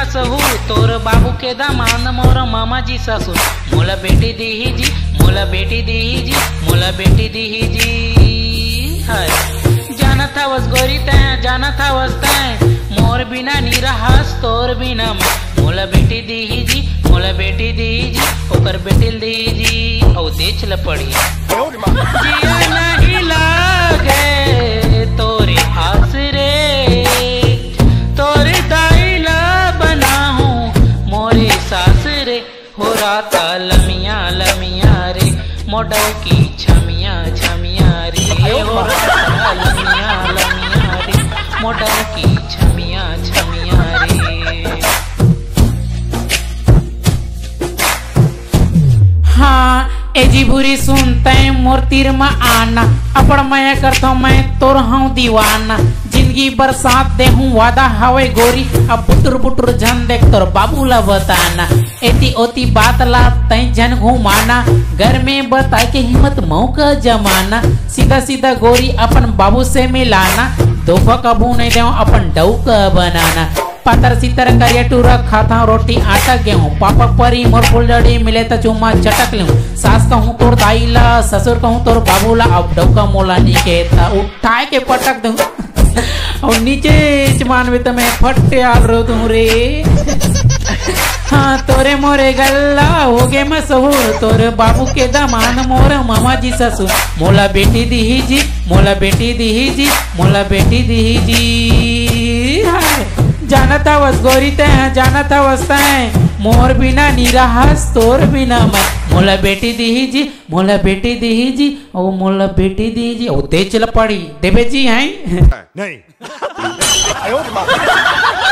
मसहू तोर बाबू के दामान मोर मामा जी ससुर मोला बेटी दीही जी मोला बेटी दीही जी मोला बेटी दीही जी। हाय जाना था वस गोरी तैं जाना था वस तैं मोर बिना नी रहस तोर बिना मैं मोला बेटी दीही जी मोला बेटी दीही जी ओकर बेटिल दीही जी औ देच ल पड़ी जिया नहीं लागे तोरे आस रे तोरे दाइला बना हूँ मोरे सास रे हो राता लमिया लमिया रे मोडो की छमिया छमिया रे हो राता लमिया लमिया रे मोडो की छमिया छमिया रे। हाँ एजी बुरी सुनते मोर तीर में आना अपड़ मैं करता मैं तोर हूँ दीवाना जिंदगी बरसात दे हूँ वादा हवे गोरी अब बुटुर बुटुर झन देख तोर बाबू ला बताना एती ओती बात ला तई जन घुमाना घर में बता के हिम्मत मौका जमाना सीधा सीधा गोरी अपन बाबू से मिलाना दोफा कबू नहीं दे अपन डौका बनाना पातर सीतर करिया टूरा खाता रोटी आटा गेहूं पापा परी मोर फुलझड़ी मिले तो चुम्मा चटक लूं सास कहूँ तोर दाईला ससुर कहूँ तोर बाबूला अब डौका मोला निकेता उठाए के पटक दूं और नीचे मानवे तो मैं फटे आल रो दूं रे। हाँ तोरे मोरे गल्ला हो गे मशहूर तोरे बाबू के दामान मोर मामा जी ससुर मोला बेटी दीही जी मोला बेटी दीही जी मोला बेटी दीही जी। जाना था वस गोरी तैं जाना था वस तैं मोर बिना नीराहस तोर बिना मैं मोला बेटी दीही जी मोला बेटी दीही जी ओ मोला बेटी दीही जी ओ दे चल पड़ी देवे जी हैं नहीं